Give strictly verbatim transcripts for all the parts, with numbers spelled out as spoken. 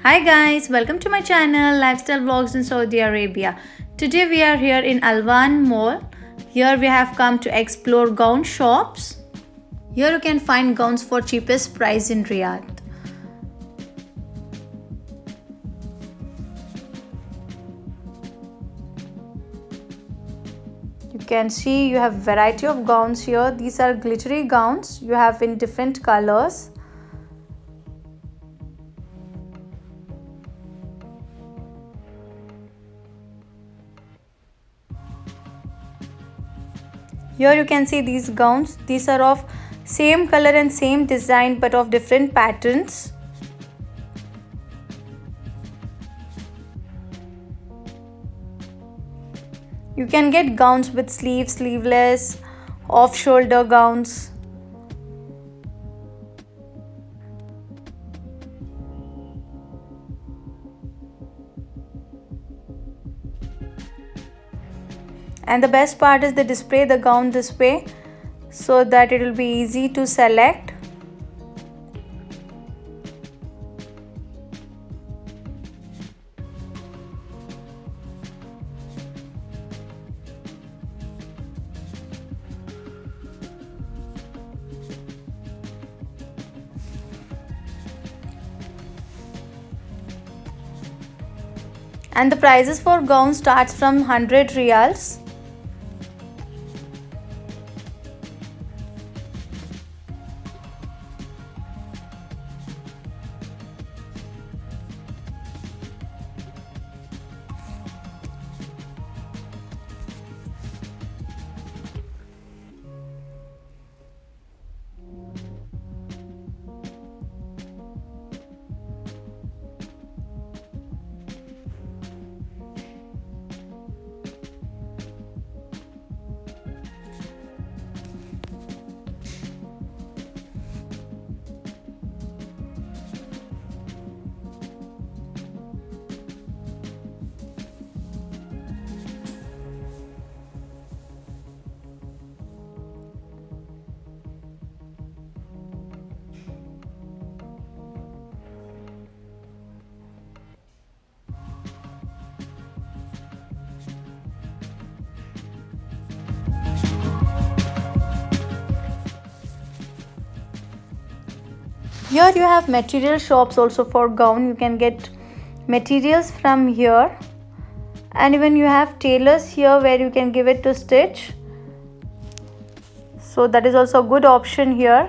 Hi guys, welcome to my channel Lifestyle Vlogs in Saudi Arabia. Today we are here in Alwan Mall. Here we have come to explore gown shops. Here you can find gowns for cheapest price in Riyadh. You can see you have variety of gowns here. These are glittery gowns you have in different colors. Here you can see these gowns. These are of same color and same design but of different patterns. You can get gowns with sleeves, sleeveless, off-shoulder gowns. And the best part is they display the gown this way so that it will be easy to select. And the prices for gowns starts from one hundred riyals. Here you have material shops also for gown. You can get materials from here, and even you have tailors here where you can give it to stitch. So that is also a good option here.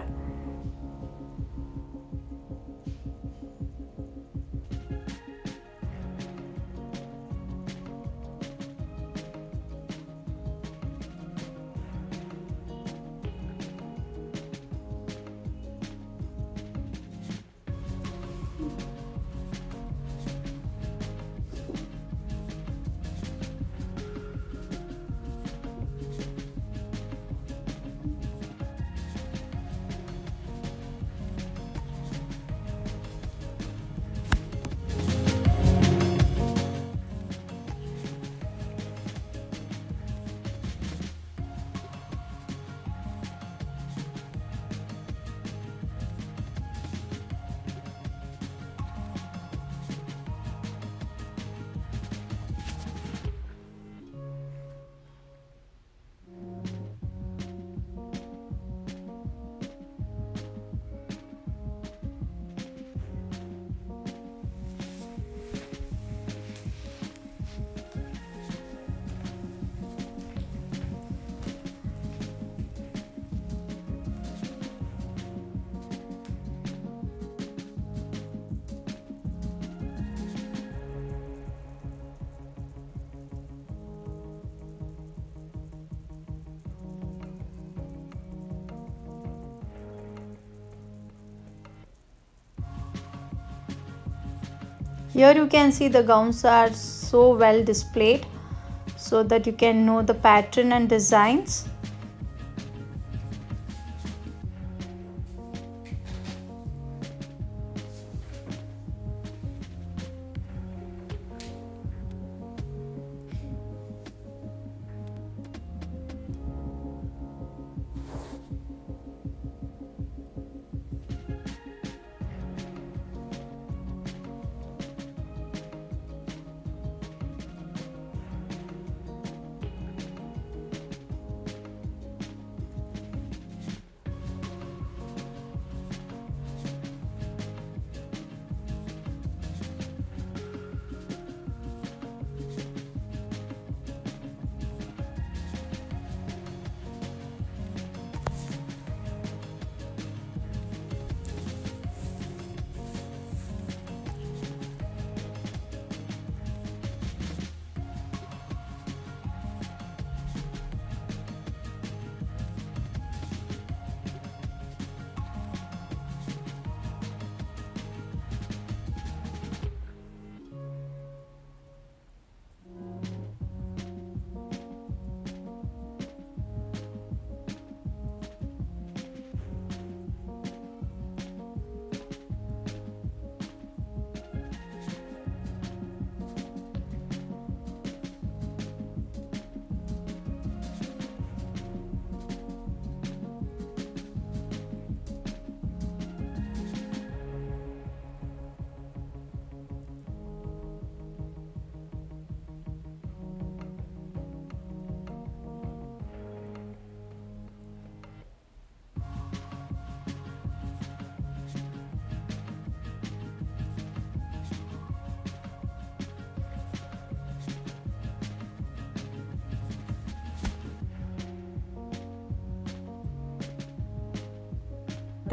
Here you can see the gowns are so well displayed so that you can know the pattern and designs.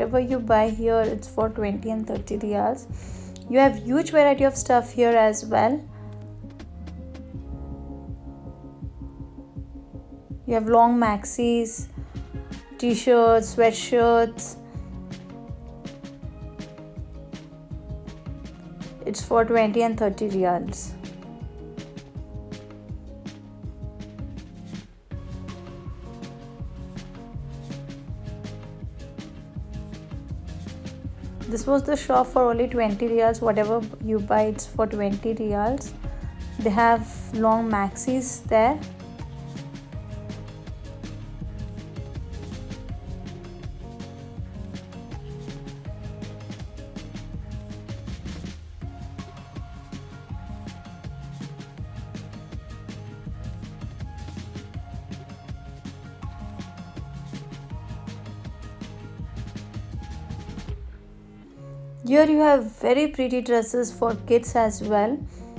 whatever you buy here, it's for twenty and thirty riyals. You have huge variety of stuff here as well. You have long maxis, t-shirts, sweatshirts. It's for twenty and thirty riyals. This was the shop for only twenty riyals. Whatever you buy, it's for twenty riyals. They have long maxis there. Here you have very pretty dresses for kids as well.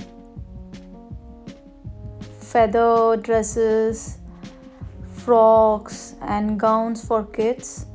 Feather dresses, frocks and gowns for kids.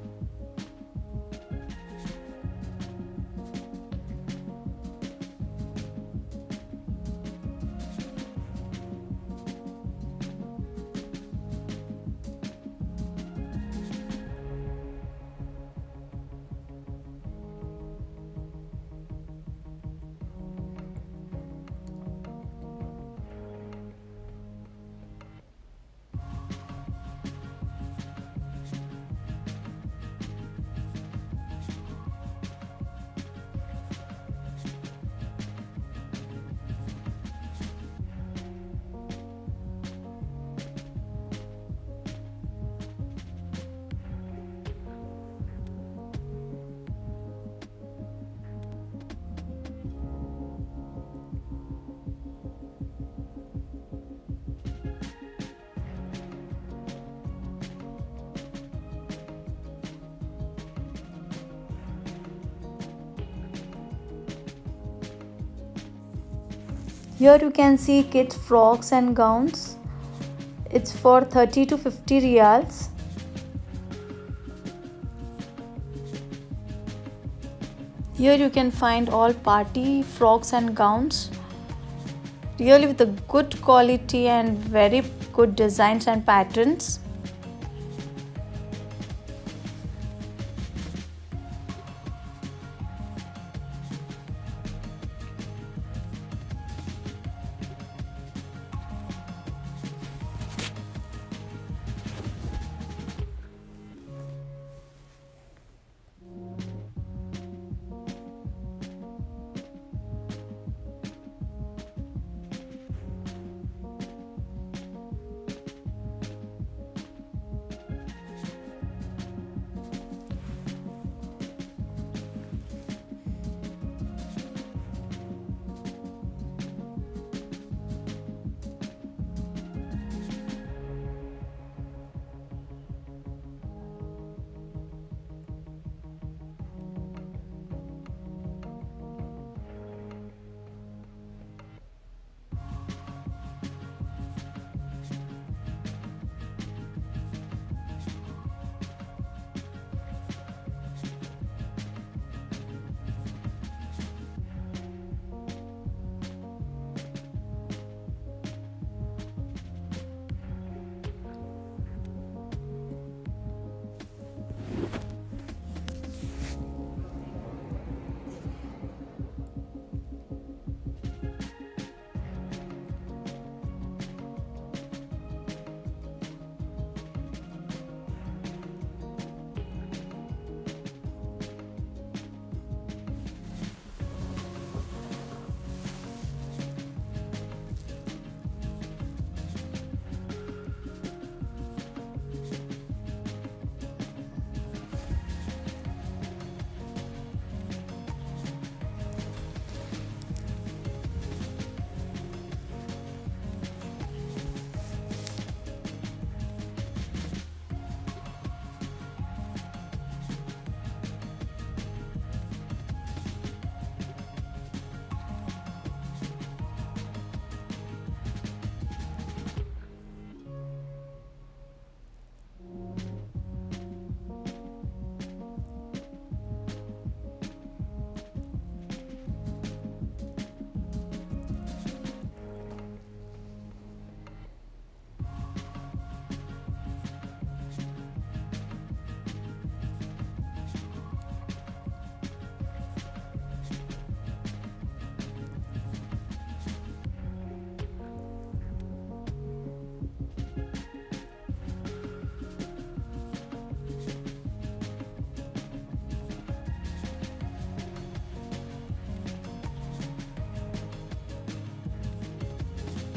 Here you can see kids frocks and gowns. It's for thirty to fifty riyals. Here you can find all party frocks and gowns, really with a good quality and very good designs and patterns.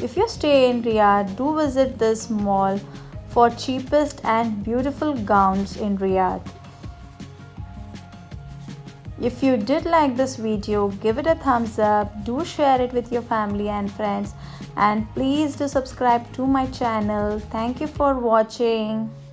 if you stay in Riyadh, do visit this mall for cheapest and beautiful gowns in Riyadh. If you did like this video, give it a thumbs up, do share it with your family and friends, and please do subscribe to my channel. Thank you for watching.